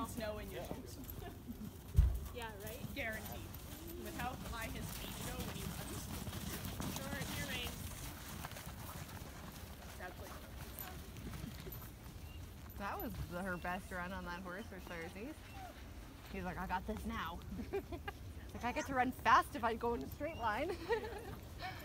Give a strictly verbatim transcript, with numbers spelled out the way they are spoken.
find snow in your shoes. Yeah, right? Guaranteed. With how high his feet go when he runs. Sure, it's your rain. Exactly. That was the, her best run on that horse for Thursdays. He's like, I got this now. Like, I get to run fast if I go in a straight line.